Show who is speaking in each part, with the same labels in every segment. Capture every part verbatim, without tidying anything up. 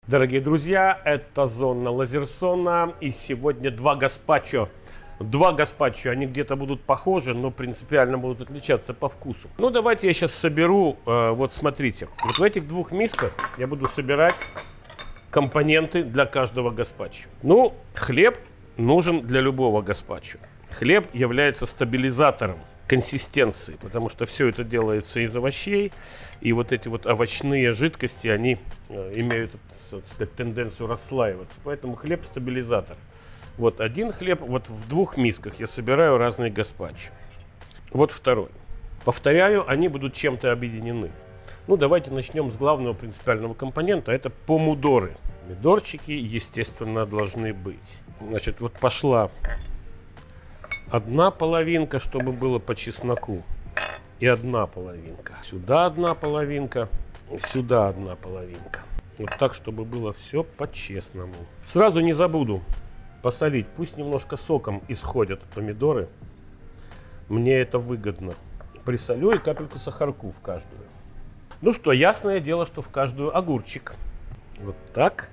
Speaker 1: Дорогие друзья, это Зона Лазерсона, и сегодня два гаспачо. Два гаспачо, они где-то будут похожи, но принципиально будут отличаться по вкусу. Ну, давайте я сейчас соберу, э, вот смотрите, вот в этих двух мисках я буду собирать компоненты для каждого гаспачо. Ну, хлеб нужен для любого гаспачо. Хлеб является стабилизатором консистенции, потому что все это делается из овощей, и вот эти вот овощные жидкости, они э, имеют, так сказать, тенденцию расслаиваться, поэтому хлеб стабилизатор. Вот один хлеб, вот в двух мисках я собираю разные гаспачо. Вот второй. Повторяю, они будут чем-то объединены. Ну, давайте начнем с главного принципиального компонента, это помидоры. Помидорчики, естественно, должны быть. Значит, вот пошла одна половинка, чтобы было по чесноку, и одна половинка. Сюда одна половинка, сюда одна половинка. Вот так, чтобы было все по-честному. Сразу не забуду посолить. Пусть немножко соком исходят помидоры. Мне это выгодно. Присолю и капельку сахарку в каждую. Ну что, ясное дело, что в каждую огурчик. Вот так.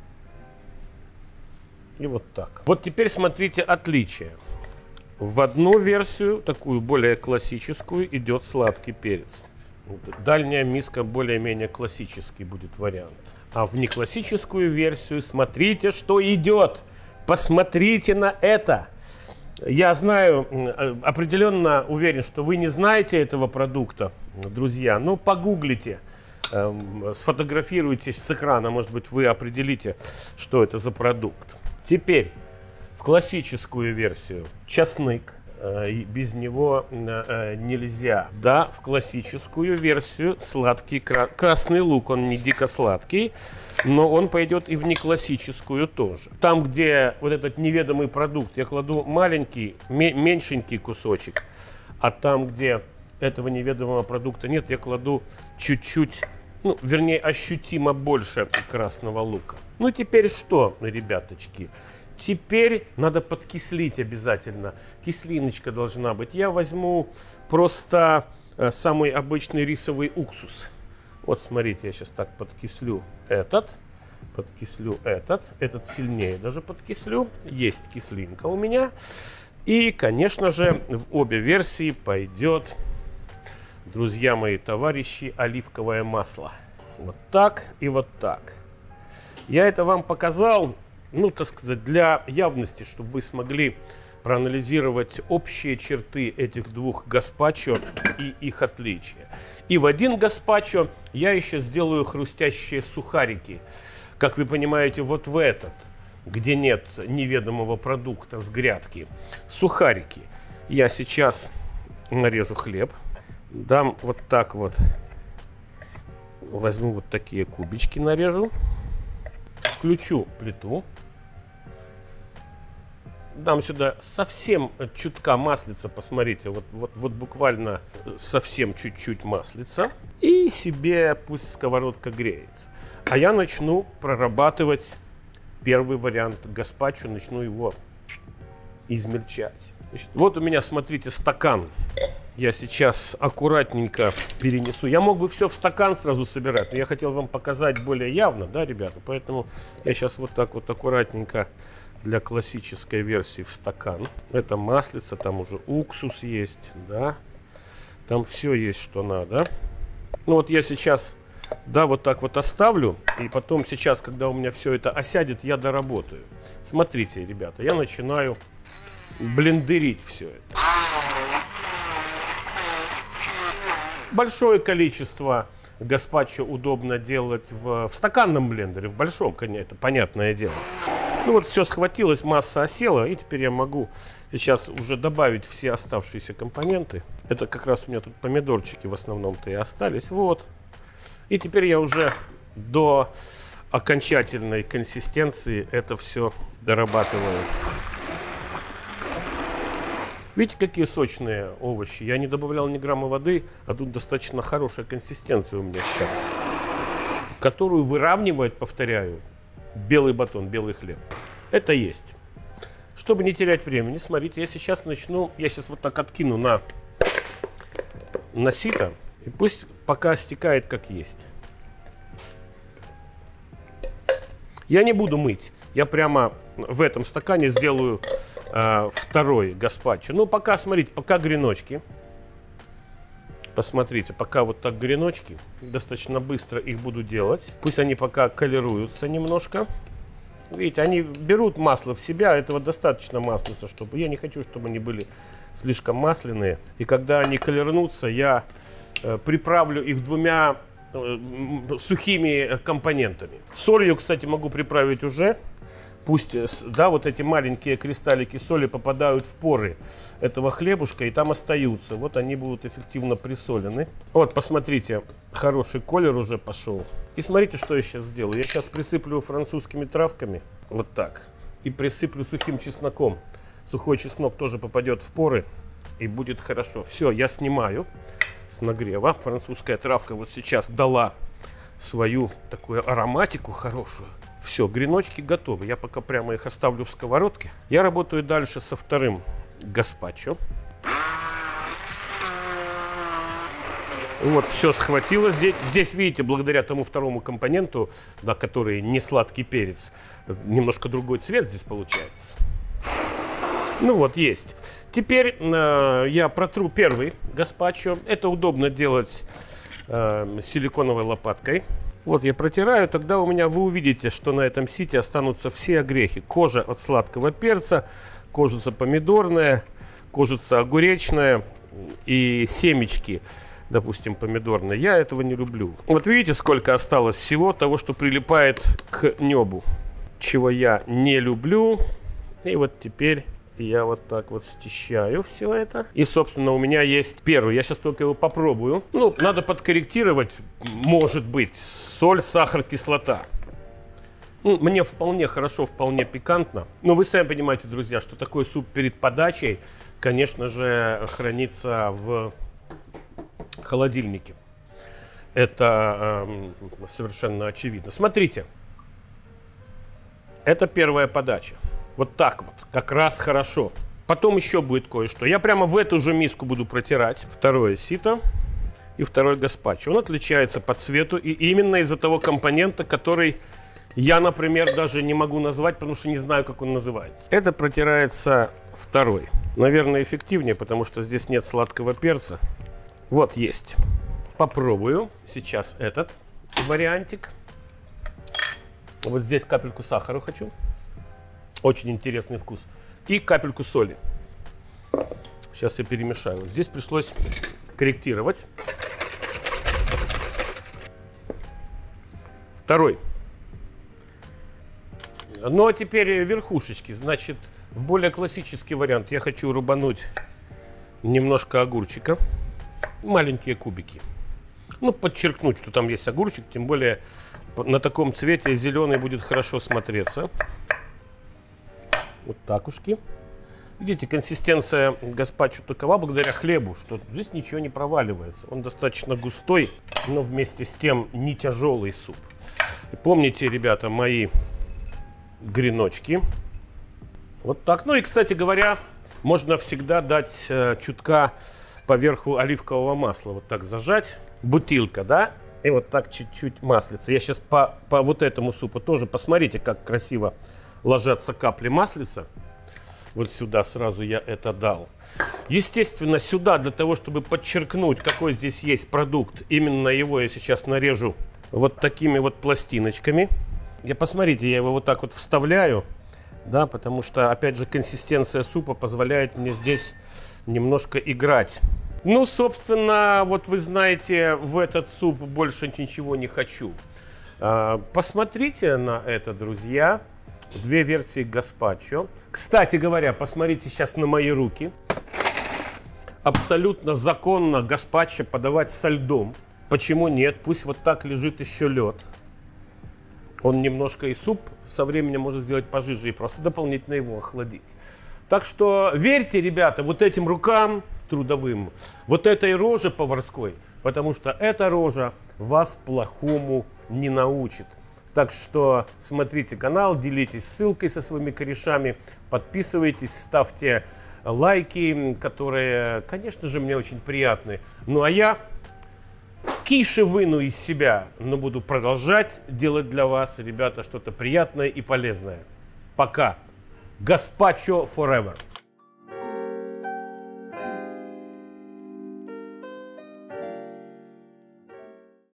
Speaker 1: И вот так. Вот теперь смотрите отличие. В одну версию, такую более классическую, идет сладкий перец. Дальняя миска более-менее классический будет вариант. А в неклассическую версию смотрите, что идет. Посмотрите на это. Я знаю, определенно уверен, что вы не знаете этого продукта, друзья. Ну, погуглите, сфотографируйте с экрана, может быть, вы определите, что это за продукт. Теперь в классическую версию чеснок. Без него нельзя. Да, в классическую версию сладкий красный лук, он не дико сладкий, но он пойдет и в неклассическую тоже. Там, где вот этот неведомый продукт, я кладу маленький, меньшенький кусочек, а там, где этого неведомого продукта нет, я кладу чуть-чуть, ну, вернее, ощутимо больше красного лука. Ну, теперь что, ребяточки? Теперь надо подкислить обязательно. Кислиночка должна быть. Я возьму просто э, самый обычный рисовый уксус. Вот смотрите, я сейчас так подкислю этот. Подкислю этот. Этот сильнее даже подкислю. Есть кислинка у меня. И, конечно же, в обе версии пойдет, друзья мои, товарищи, оливковое масло. Вот так и вот так. Я это вам показал, ну, так сказать, для явности, чтобы вы смогли проанализировать общие черты этих двух гаспачо и их отличия. И в один гаспачо я еще сделаю хрустящие сухарики. Как вы понимаете, вот в этот, где нет неведомого продукта с грядки, сухарики. Я сейчас нарежу хлеб, дам вот так вот, возьму вот такие кубички, нарежу, включу плиту. Дам сюда совсем чутка маслица, посмотрите, вот, вот, вот буквально совсем чуть-чуть маслица. И себе пусть сковородка греется. А я начну прорабатывать первый вариант гаспачо, начну его измельчать. Значит, вот у меня, смотрите, стакан. Я сейчас аккуратненько перенесу. Я мог бы все в стакан сразу собирать, но я хотел вам показать более явно, да, ребята? Поэтому я сейчас вот так вот аккуратненько для классической версии в стакан. Это маслица, там уже уксус есть, да. Там все есть, что надо. Ну вот я сейчас, да, вот так вот оставлю. И потом сейчас, когда у меня все это осядет, я доработаю. Смотрите, ребята, я начинаю блендерить все это. Большое количество гаспачо удобно делать в, в стаканном блендере, в большом, конечно, это понятное дело. Ну вот все схватилось, масса осела, и теперь я могу сейчас уже добавить все оставшиеся компоненты. Это как раз у меня тут помидорчики в основном-то и остались. Вот. И теперь я уже до окончательной консистенции это все дорабатываю. Видите, какие сочные овощи? Я не добавлял ни грамма воды, а тут достаточно хорошая консистенция у меня сейчас, которую выравнивает, повторяю, белый батон, белый хлеб. Это есть. Чтобы не терять времени, смотрите, я сейчас начну, я сейчас вот так откину на, на сито, и пусть пока стекает как есть. Я не буду мыть. Я прямо в этом стакане сделаю э, второй гаспачо. Ну, пока, смотрите, пока греночки. Посмотрите, пока вот так греночки. Достаточно быстро их буду делать. Пусть они пока колируются немножко. Видите, они берут масло в себя. Этого достаточно маслица, чтобы... Я не хочу, чтобы они были слишком масляные. И когда они колернутся, я э, приправлю их двумя э, сухими компонентами. Солью, кстати, могу приправить уже. Пусть, да, вот эти маленькие кристаллики соли попадают в поры этого хлебушка и там остаются. Вот они будут эффективно присолены. Вот, посмотрите, хороший колер уже пошел. И смотрите, что я сейчас сделаю. Я сейчас присыплю французскими травками, вот так, и присыплю сухим чесноком. Сухой чеснок тоже попадет в поры и будет хорошо. Все, я снимаю с нагрева. Французская травка вот сейчас дала свою такую ароматику хорошую. Все, греночки готовы. Я пока прямо их оставлю в сковородке. Я работаю дальше со вторым гаспачо. Вот, все схватило. Здесь, здесь, видите, благодаря тому второму компоненту, да, который не сладкий перец, немножко другой цвет здесь получается. Ну вот, есть. Теперь э, я протру первый гаспачо. Это удобно делать э, силиконовой лопаткой. Вот я протираю, тогда у меня вы увидите, что на этом сите останутся все огрехи. Кожа от сладкого перца, кожица помидорная, кожица огуречная и семечки, допустим, помидорные. Я этого не люблю. Вот видите, сколько осталось всего того, что прилипает к небу, чего я не люблю. И вот теперь я вот так вот счищаю все это. И, собственно, у меня есть первый. Я сейчас только его попробую. Ну, надо подкорректировать, может быть, соль, сахар, кислота. Ну, мне вполне хорошо, вполне пикантно. Но вы сами понимаете, друзья, что такой суп перед подачей, конечно же, хранится в холодильнике. Это э, совершенно очевидно. Смотрите. Это первая подача. Вот так вот, как раз хорошо. Потом еще будет кое-что. Я прямо в эту же миску буду протирать второе сито и второй гаспачо. Он отличается по цвету и именно из-за того компонента, который я, например, даже не могу назвать, потому что не знаю, как он называется. Это протирается второй. Наверное, эффективнее, потому что здесь нет сладкого перца. Вот есть. Попробую сейчас этот вариантик. Вот здесь капельку сахара хочу. Очень интересный вкус. И капельку соли. Сейчас я перемешаю. Здесь пришлось корректировать. Второй. Ну а теперь верхушечки. Значит, в более классический вариант я хочу рубануть немножко огурчика. Маленькие кубики. Ну, подчеркнуть, что там есть огурчик. Тем более на таком цвете зеленый будет хорошо смотреться. Вот так ушки. Видите, консистенция гаспачо такова благодаря хлебу, что здесь ничего не проваливается. Он достаточно густой, но вместе с тем не тяжелый суп. И помните, ребята, мои греночки. Вот так. Ну и, кстати говоря, можно всегда дать э, чутка поверху оливкового масла. Вот так зажать. Бутылка, да? И вот так чуть-чуть маслица. Я сейчас по, по вот этому супу тоже, посмотрите, как красиво ложатся капли маслица. Вот сюда сразу я это дал. Естественно, сюда для того, чтобы подчеркнуть, какой здесь есть продукт, именно его я сейчас нарежу вот такими вот пластиночками. Я, посмотрите, я его вот так вот вставляю, да, потому что, опять же, консистенция супа позволяет мне здесь немножко играть. Ну, собственно, вот вы знаете, в этот суп больше ничего не хочу. Посмотрите на это, друзья. Две версии гаспачо. Кстати говоря, посмотрите сейчас на мои руки. Абсолютно законно гаспачо подавать со льдом. Почему нет? Пусть вот так лежит еще лед. Он немножко и суп со временем может сделать пожиже и просто дополнительно его охладить. Так что верьте, ребята, вот этим рукам трудовым, вот этой роже поварской, потому что эта рожа вас плохому не научит. Так что смотрите канал, делитесь ссылкой со своими корешами, подписывайтесь, ставьте лайки, которые, конечно же, мне очень приятны. Ну а я кише выну из себя, но буду продолжать делать для вас, ребята, что-то приятное и полезное. Пока. Гаспачо forever.